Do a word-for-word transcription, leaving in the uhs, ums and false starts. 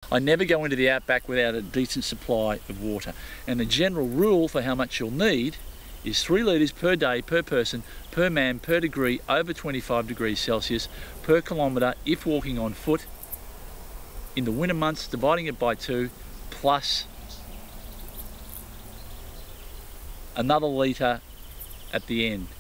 I never go into the outback without a decent supply of water. And the general rule for how much you'll need is three litres per day, per person, per man, per degree over twenty-five degrees Celsius, per kilometre if walking on foot. In the winter months, dividing it by two, plus another litre at the end.